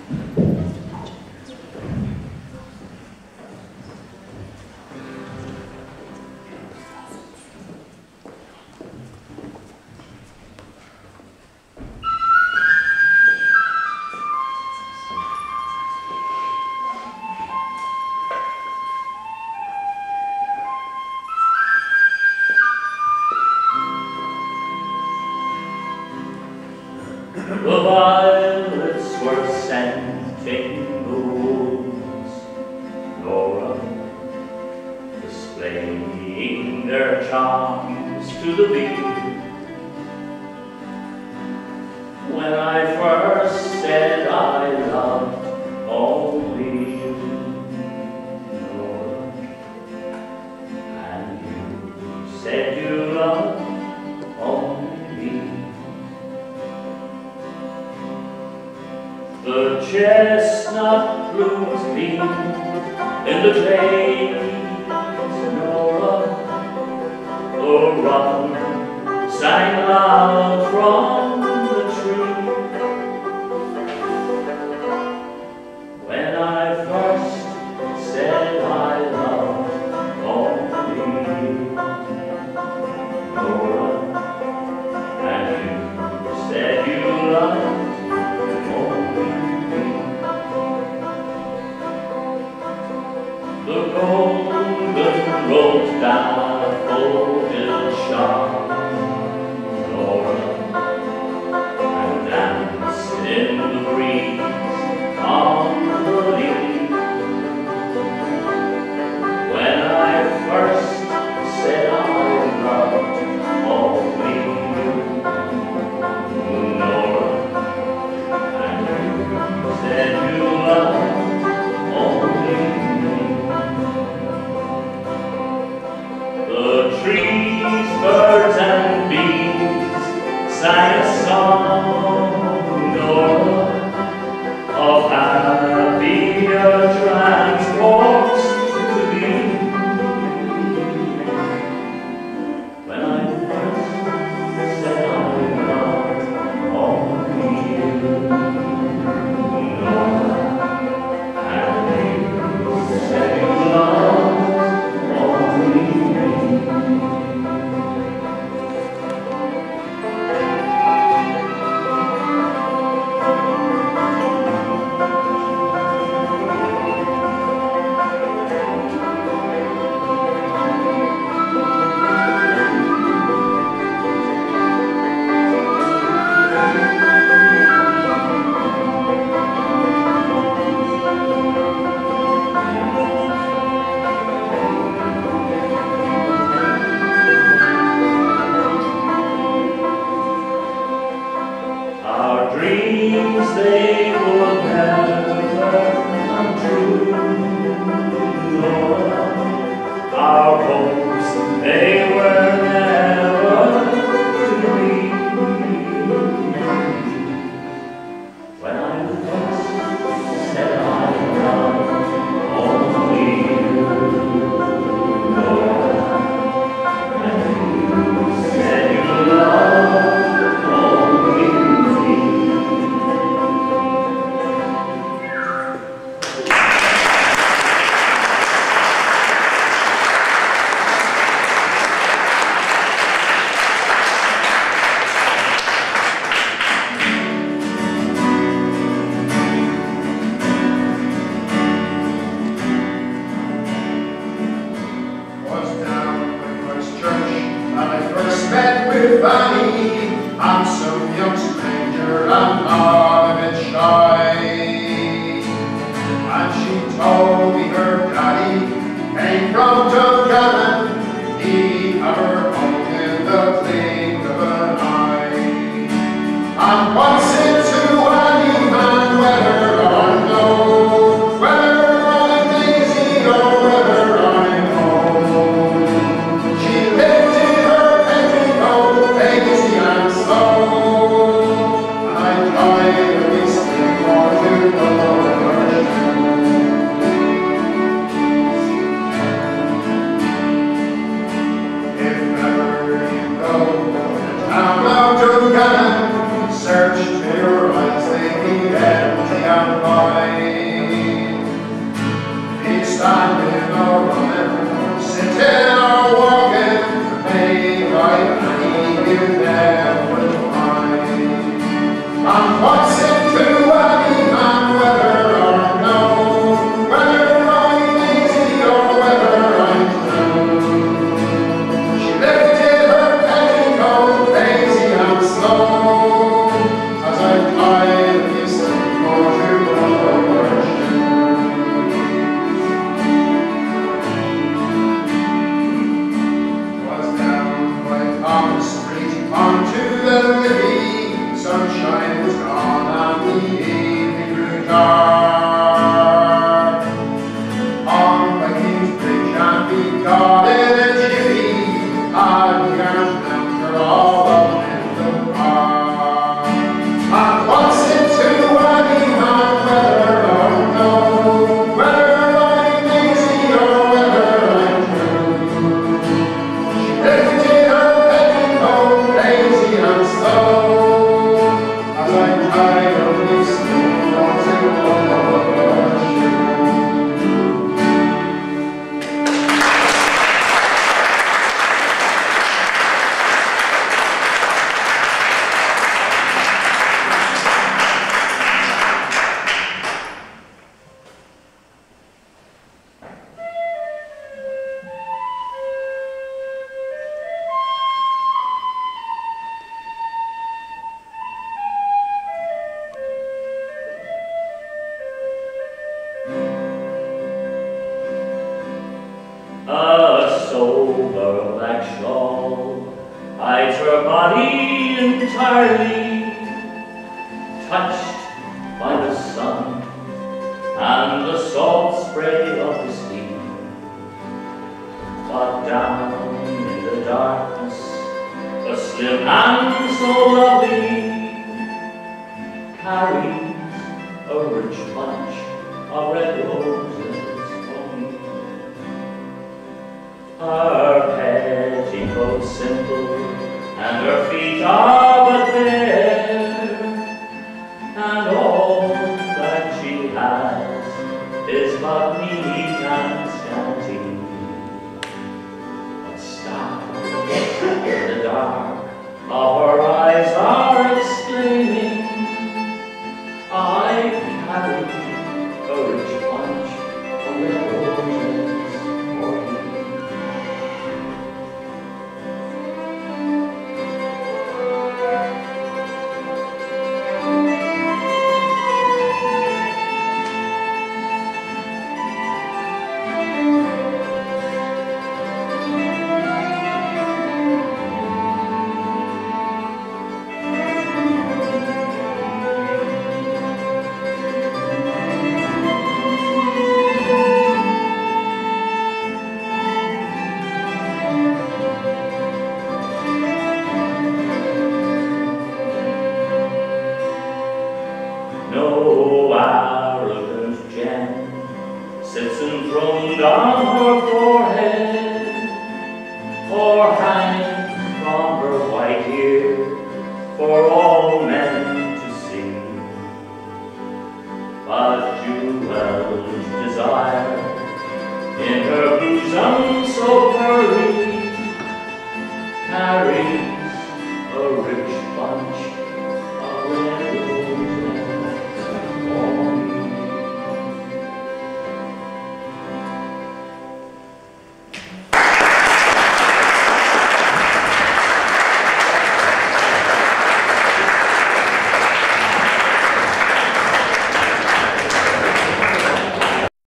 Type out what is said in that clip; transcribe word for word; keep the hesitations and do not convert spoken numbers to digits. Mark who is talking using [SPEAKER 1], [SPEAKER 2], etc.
[SPEAKER 1] The violets were scenting the woods, Nora, displaying their charms to the bee. When I first said I loved only you, Nora, and you said you loved only me. The chestnut blooms gleam in the trees, Nora. The robin sang loud from the tree. When I first said I loved only you, Nora, and you said you loved the golden road down a folded shop, Nora, A sober black shawl hides her body entirely, touched by the sun and the salt spray of the sea. But down in the darkness, a slim hand so lovely carries a rich bunch of red roses for me. Her petticoat's simple, and her feet are but bare, and all that she has is but neat and scanty. But stars in the dark of her eyes are exclaiming, I carry a rich bunch of red roses for you. No arrogant gem sits enthroned on her forehead, or hangs from her white ear for all men to see. But jeweled desire in her bosom so pearly carries